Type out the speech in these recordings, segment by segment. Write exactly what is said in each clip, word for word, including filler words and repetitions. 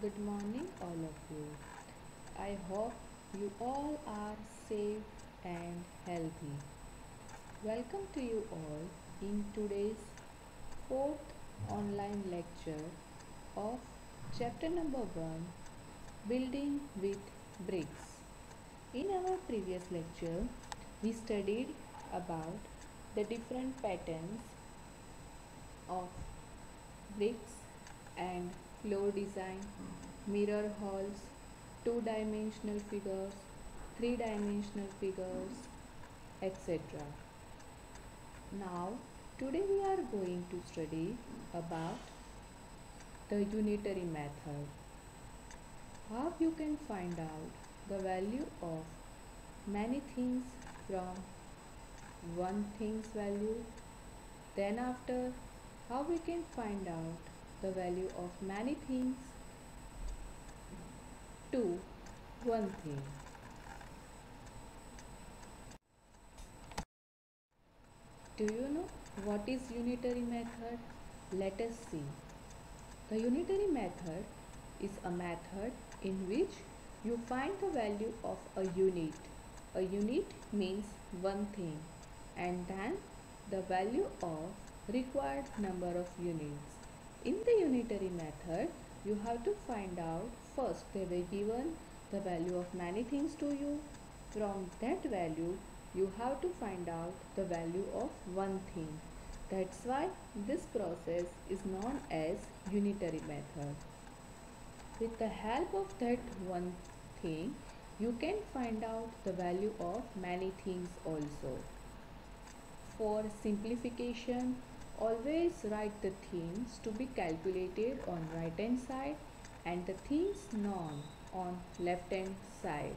Good morning, all of you. I hope you all are safe and healthy. Welcome to you all in today's fourth online lecture of chapter number one, Building with Bricks. In our previous lecture, we studied about the different patterns of bricks and floor design, mirror halls, two dimensional figures, three dimensional figures, et cetera. Now, today we are going to study about the unitary method. How you can find out the value of many things from one thing's value. Then after, how we can find out the value of many things to one thing. Do you know what is unitary method? Let us see. The unitary method is a method in which you find the value of a unit. A unit means one thing and then the value of required number of units. In the unitary method, you have to find out first they were given the value of many things to you. From that value, you have to find out the value of one thing. That's why this process is known as unitary method. With the help of that one thing, you can find out the value of many things also. For simplification, always write the things to be calculated on right hand side and the things known on left hand side.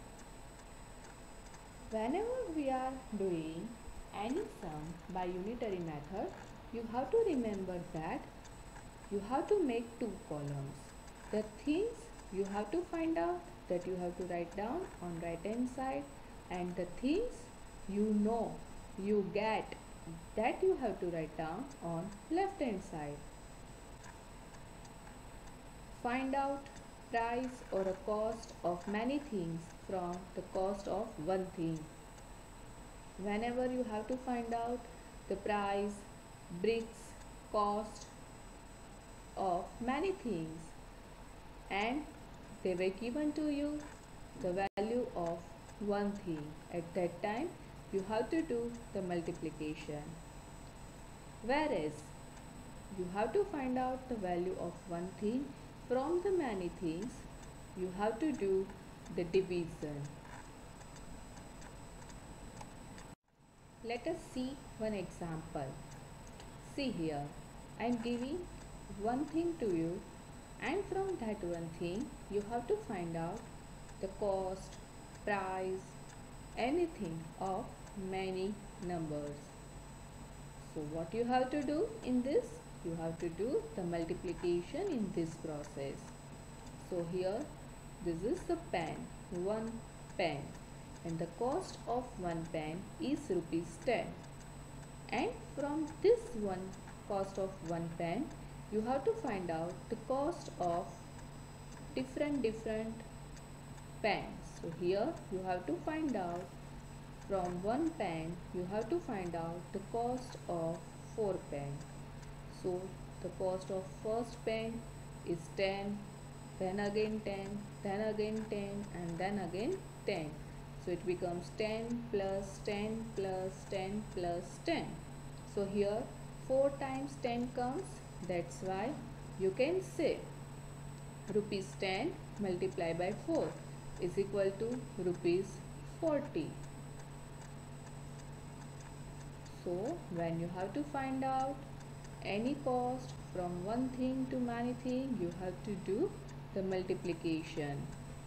Whenever we are doing any sum by unitary method, you have to remember that you have to make two columns. The things you have to find out that you have to write down on right hand side and the things you know you get that you have to write down on left hand side. Find out price or a cost of many things from the cost of one thing. Whenever you have to find out the price, bricks, cost of many things and they were given to you the value of one thing, at that time you have to do the multiplication. Whereas you have to find out the value of one thing from the many things, you have to do the division. Let us see one example. See here, I am giving one thing to you and from that one thing you have to find out the cost, price, anything of many numbers. So what you have to do in this? You have to do the multiplication in this process. So here this is the pen, one pen and the cost of one pen is rupees ten. And from this one cost of one pen, you have to find out the cost of different different pens. So here you have to find out from one pen, you have to find out the cost of four pens. So the cost of first pen is ten, then again ten, then again ten and then again ten. So it becomes ten plus ten plus ten plus ten. So here four times ten comes. That's why you can say rupees ten multiplied by four is equal to rupees forty. So when you have to find out any cost from one thing to many things, you have to do the multiplication.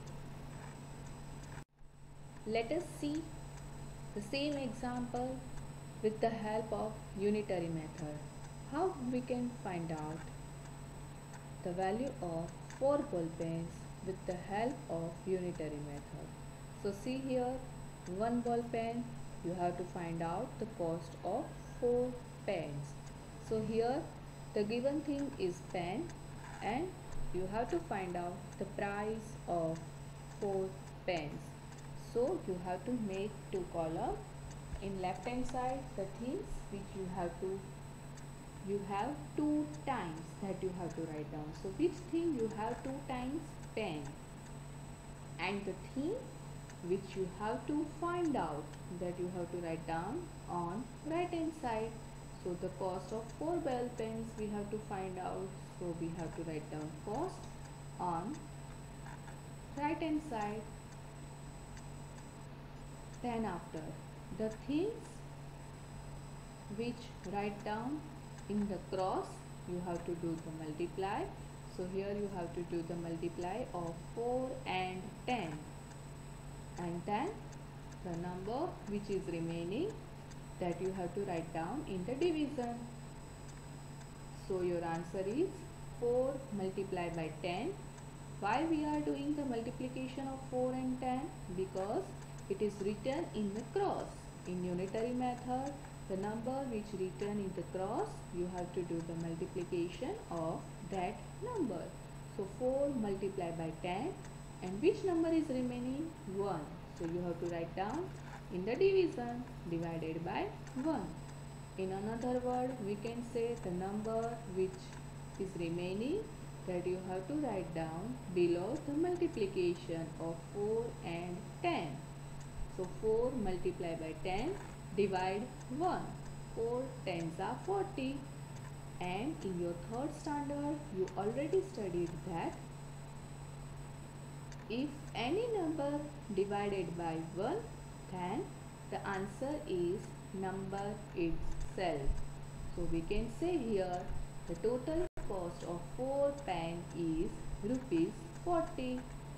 Let us see the same example with the help of unitary method. How we can find out the value of four ball pens with the help of unitary method. So see here, one ball pen, you have to find out the cost of four pens. So here the given thing is pen and you have to find out the price of four pens. So you have to make two columns. In left hand side, the things which you have to you have two times that you have to write down. So which thing you have two times? Pen. And the thing which you have to find out, that you have to write down on right hand side. So the cost of four ball pens we have to find out. So we have to write down cost on right hand side. Then after, the things which write down in the cross, you have to do the multiply. So here you have to do the multiply of four and ten. And then the number which is remaining, that you have to write down in the division. So your answer is four multiplied by ten. Why we are doing the multiplication of four and ten? Because it is written in the cross. In unitary method, the number which written in the cross, you have to do the multiplication of that number. So four multiplied by ten, and which number is remaining? one. So you have to write down in the division, divided by one. In another word, we can say the number which is remaining, that you have to write down below the multiplication of four and ten. So four multiplied by ten, divide one. four tens are forty. And in your third standard, you already studied that if any number divided by one, then the answer is number itself. So we can say here the total cost of four pen is rupees forty.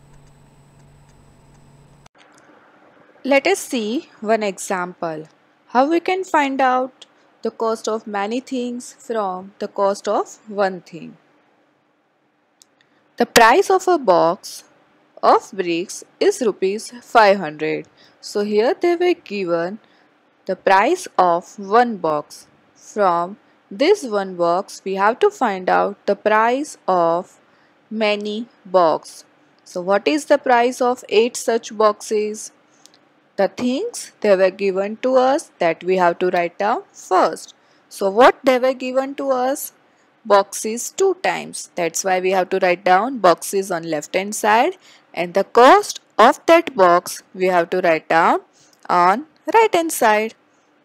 Let us see one example. How we can find out the cost of many things from the cost of one thing. The price of a box of bricks is rupees five hundred. So here they were given the price of one box. From this one box, we have to find out the price of many boxes. So what is the price of eight such boxes? The things they were given to us, that we have to write down first. So what they were given to us? Boxes two times. That's why we have to write down boxes on left hand side, and the cost of that box we have to write down on right hand side.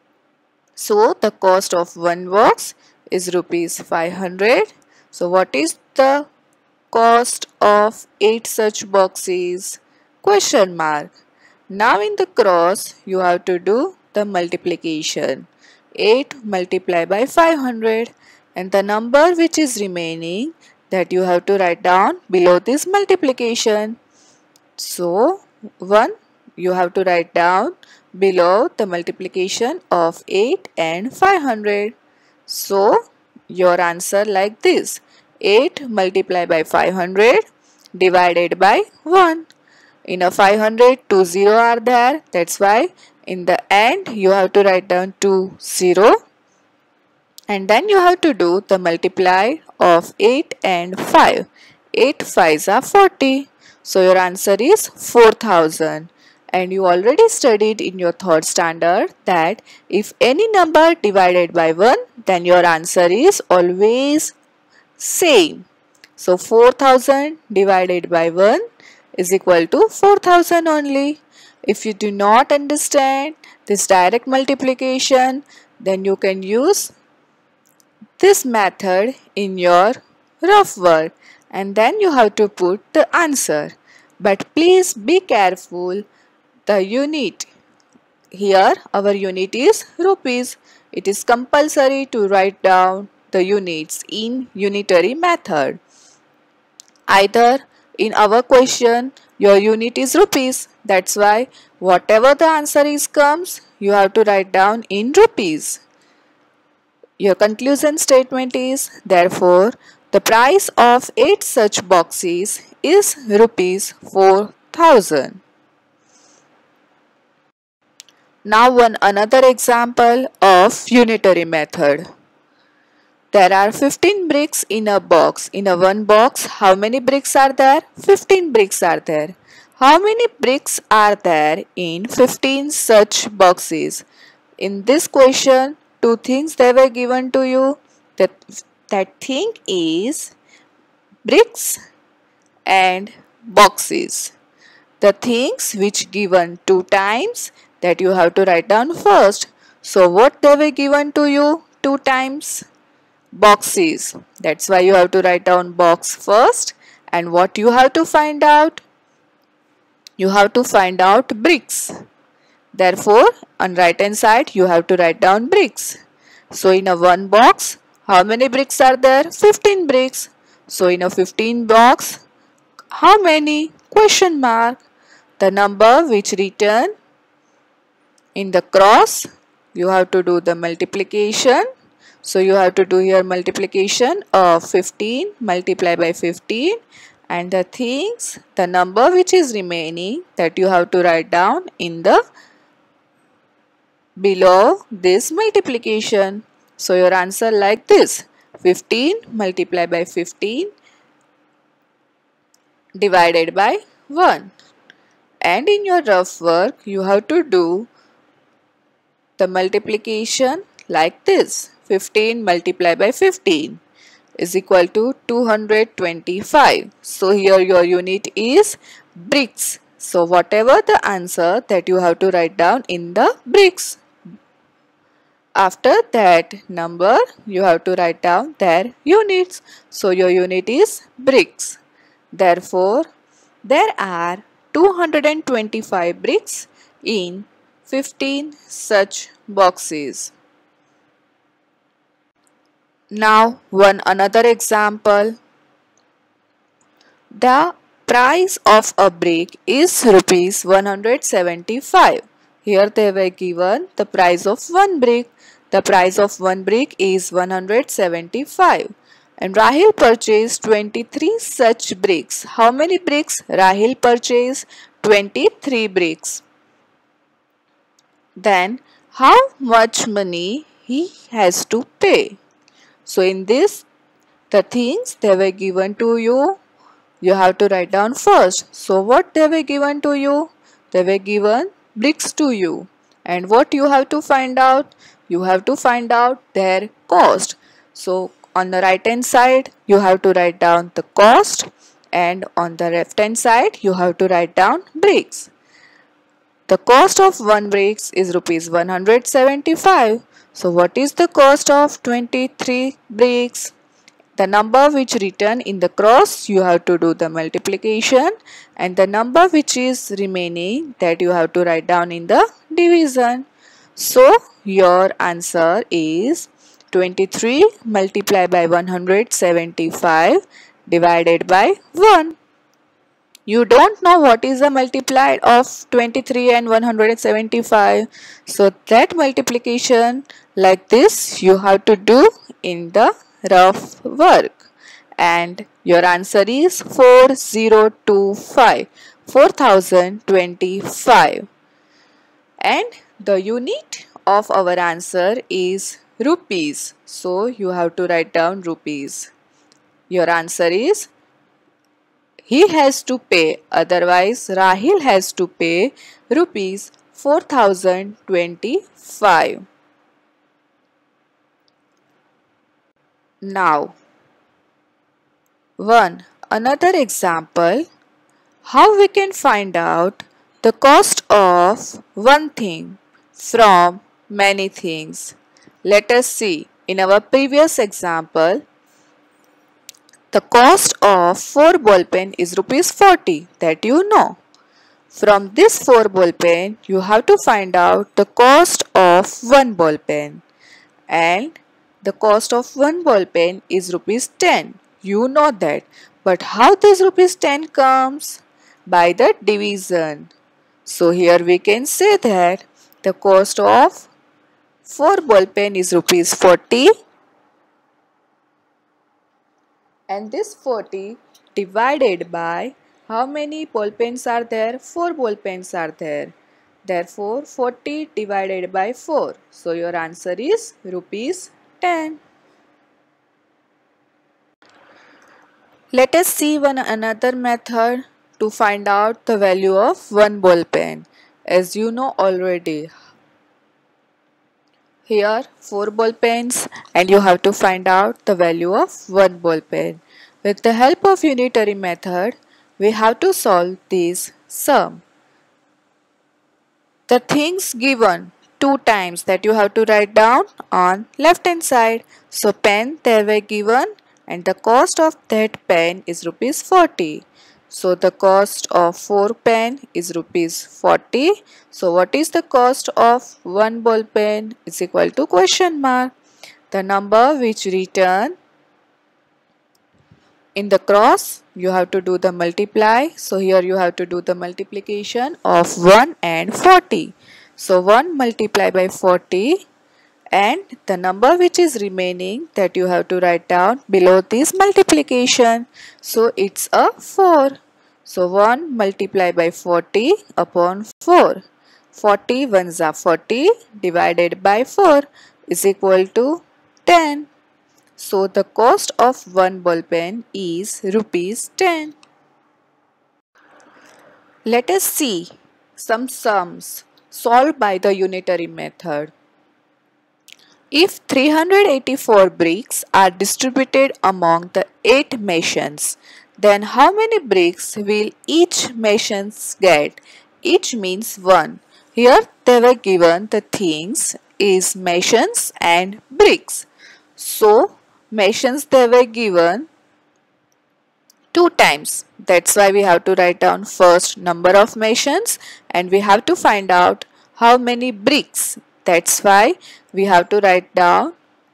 So the cost of one box is rupees five hundred. So what is the cost of eight such boxes? Question mark. Now in the cross, you have to do the multiplication. eight multiplied by five hundred, and the number which is remaining, that you have to write down below this multiplication. So one, you have to write down below the multiplication of eight and five hundred. So your answer like this: eight multiplied by five hundred divided by one. In a five hundred, two zero are there. That's why in the end you have to write down two zero. And then you have to do the multiply of eight and five. eight fives are forty. So your answer is four thousand. And you already studied in your third standard that if any number divided by one, then your answer is always same. So four thousand divided by one is equal to four thousand only. If you do not understand this direct multiplication, then you can use this method in your rough work, and then you have to put the answer. But please be careful, the unit. Here our unit is rupees. It is compulsory to write down the units in unitary method. Either in our question, your unit is rupees. That's why whatever the answer is comes, you have to write down in rupees. Your conclusion statement is, therefore, the price of eight such boxes is rupees four thousand. Now one another example of unitary method. There are fifteen bricks in a box. In a one box, how many bricks are there? fifteen bricks are there. How many bricks are there in fifteen such boxes? In this question, two things they were given to you. That, that thing is bricks and boxes. The things which given two times that you have to write down first. So what they were given to you two times? Boxes. That's why you have to write down box first. And what you have to find out? You have to find out bricks. Therefore, on right hand side you have to write down bricks. So in a one box, how many bricks are there? fifteen bricks. So in a fifteen box, how many? Question mark. The number which written in the cross, you have to do the multiplication. So you have to do here multiplication of fifteen multiplied by fifteen, and the things, the number which is remaining, that you have to write down in the below this multiplication. So your answer like this: fifteen multiplied by fifteen divided by one. And in your rough work, you have to do the multiplication like this: fifteen multiplied by fifteen is equal to two hundred twenty-five. So here your unit is bricks. So whatever the answer, that you have to write down in the bricks. After that number, you have to write down their units. So your unit is bricks. Therefore, there are two hundred twenty-five bricks in fifteen such boxes. Now one another example. The price of a brick is rupees one hundred seventy-five. Here they were given the price of one brick. The price of one brick is one hundred seventy-five. And Rahil purchased twenty-three such bricks. How many bricks? Rahil purchased twenty-three bricks. Then how much money he has to pay? So in this, the things they were given to you, you have to write down first. So what they were given to you? They were given bricks to you. And what you have to find out? You have to find out their cost. So on the right hand side, you have to write down the cost, and on the left hand side, you have to write down bricks. The cost of one bricks is rupees one hundred seventy-five. So what is the cost of twenty-three bricks? The number which written in the cross, you have to do the multiplication, and the number which is remaining, that you have to write down in the division. So your answer is twenty-three multiplied by one hundred seventy-five divided by one. You don't know what is the multiplied of twenty-three and one hundred seventy-five. So that multiplication like this you have to do in the rough work. And your answer is four thousand twenty-five. four thousand twenty-five. And the unit of our answer is rupees. So you have to write down rupees. Your answer is he has to pay, otherwise Rahil has to pay rupees four thousand twenty-five. Now, one another example, how we can find out the cost of one thing from many things. Let us see. In our previous example, the cost of four ball pen is rupees forty, that you know. From this four ball pen, you have to find out the cost of one ball pen. And the cost of one ball pen is rupees ten. You know that. But how this rupees ten comes? By the division. So here we can say that the cost of four ball pen is rupees forty. And this forty divided by how many ball pens are there? four ball pens are there. Therefore, forty divided by four. So your answer is rupees ten. Let us see one another method to find out the value of one ball pen. As you know already, here four ball pens and you have to find out the value of one ball pen. With the help of unitary method, we have to solve this sum. The things given two times that you have to write down on left hand side. So pen they were given and the cost of that pen is rupees forty. So the cost of four pen is rupees forty. So what is the cost of one ball pen is equal to question mark. The number which written in the cross you have to do the multiply. So here you have to do the multiplication of one and forty. So one multiply by forty and the number which is remaining that you have to write down below this multiplication. So it's a four. So one multiply by forty upon four. forty ones are forty divided by four is equal to ten. So the cost of one ball pen is rupees ten. Let us see some sums solved by the unitary method. If three hundred eighty-four bricks are distributed among the eight masons, then how many bricks will each mason get? Each means one. Here they were given the things is masons and bricks. So masons they were given two times. That's why we have to write down first number of masons and we have to find out how many bricks. That's why we have to write down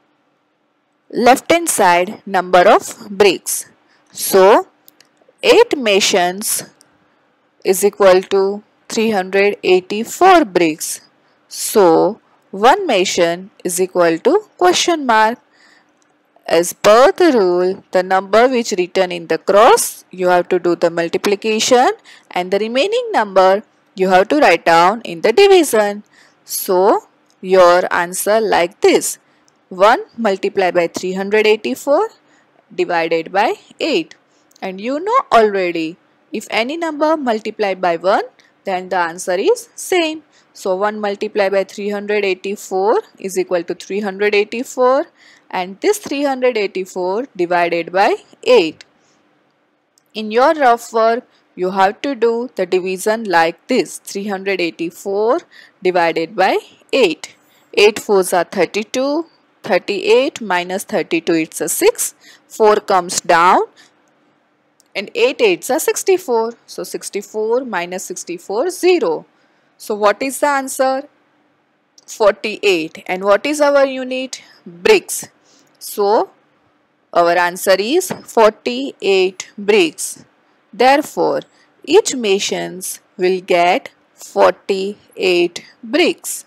left hand side number of bricks. So eight masons is equal to three hundred eighty-four bricks. So one mason is equal to question mark. As per the rule, the number which written in the cross, you have to do the multiplication and the remaining number you have to write down in the division. So, your answer like this. one multiplied by three hundred eighty-four divided by eight. And you know already, if any number multiplied by one, then the answer is same. So, one multiplied by three hundred eighty-four is equal to three hundred eighty-four. And this three hundred eighty-four divided by eight. In your rough work, you have to do the division like this. three hundred eighty-four divided by eight. eight fours are thirty-two. thirty-eight minus thirty-two, it's a six. four comes down. And eight eights are sixty-four. So sixty-four minus sixty-four, zero. So what is the answer? forty-eight. And what is our unit? Bricks. So, our answer is forty-eight bricks. Therefore, each mason will get forty-eight bricks.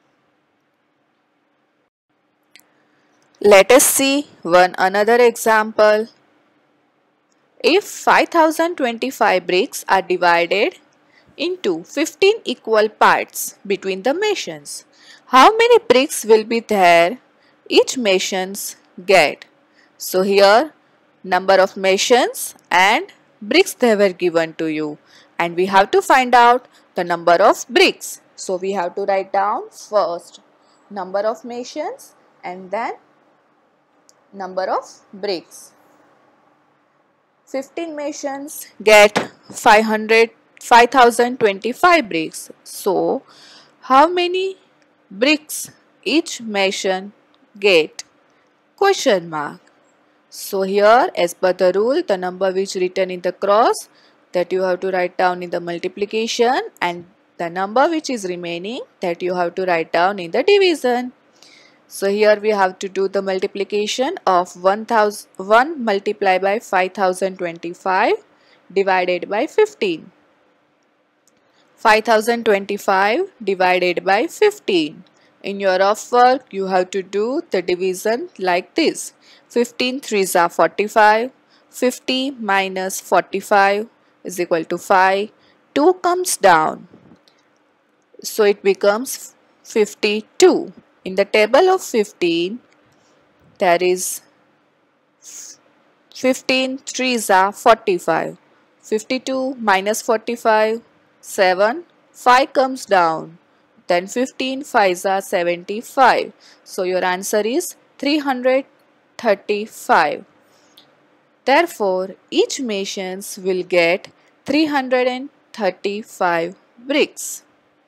Let us see one another example. If five thousand twenty-five bricks are divided into fifteen equal parts between the masons, how many bricks will be there each masons get? So here number of masons and bricks they were given to you and we have to find out the number of bricks. So we have to write down first number of masons and then number of bricks. fifteen masons get five hundred, five thousand twenty-five bricks. So how many bricks each mason get? Question mark. So here as per the rule, the number which written in the cross that you have to write down in the multiplication and the number which is remaining that you have to write down in the division. So here we have to do the multiplication of one thousand, one multiplied by five thousand twenty-five divided by fifteen. five thousand twenty-five divided by fifteen. In your rough work, you have to do the division like this. fifteen threes are forty-five. fifty minus forty-five is equal to five. two comes down. So it becomes fifty-two. In the table of fifteen, there is fifteen threes are forty-five. fifty-two minus forty-five, seven. five comes down. Then fifteen fives are seventy-five. So your answer is three hundred thirty-five. Therefore, each masons will get three hundred thirty-five bricks.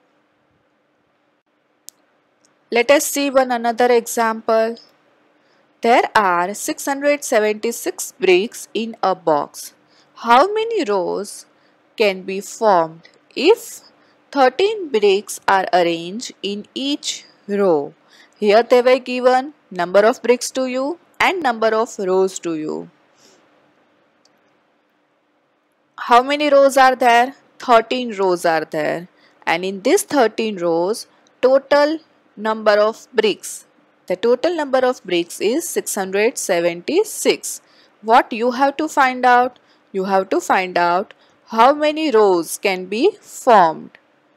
Let us see one another example. There are six hundred seventy-six bricks in a box. How many rows can be formed if thirteen bricks are arranged in each row? Here they were given number of bricks to you and number of rows to you. How many rows are there? thirteen rows are there. And in this thirteen rows, total number of bricks. The total number of bricks is six hundred seventy-six. What you have to find out? You have to find out how many rows can be formed.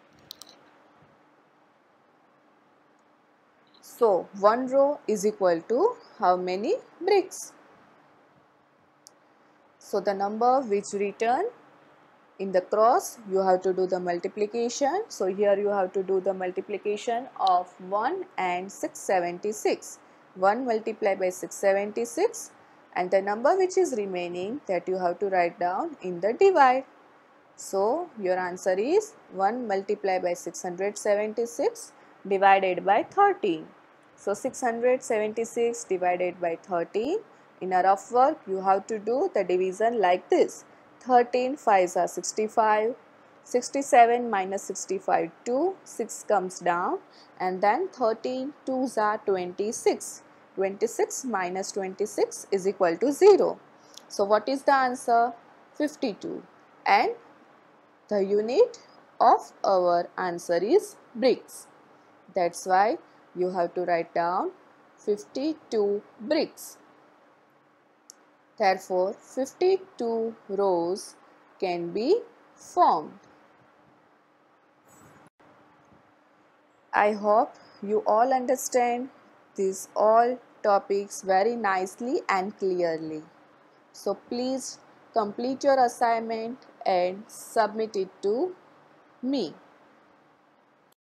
So, one row is equal to how many bricks? So, the number which return in the cross, you have to do the multiplication. So, here you have to do the multiplication of one and six hundred seventy-six. one multiplied by six hundred seventy-six, and the number which is remaining, that you have to write down in the divide. So, your answer is one multiplied by six hundred seventy-six divided by thirteen. So, six hundred seventy-six divided by thirteen. In a rough work, you have to do the division like this. thirteen fives are sixty-five, sixty-seven minus sixty-five, two, six comes down, and then thirteen twos are twenty-six. twenty-six minus twenty-six is equal to zero. So, what is the answer? fifty-two. And the unit of our answer is bricks. That's why you have to write down fifty-two bricks. Therefore, fifty-two rows can be formed. I hope you all understand these all topics very nicely and clearly. So, please complete your assignment and submit it to me.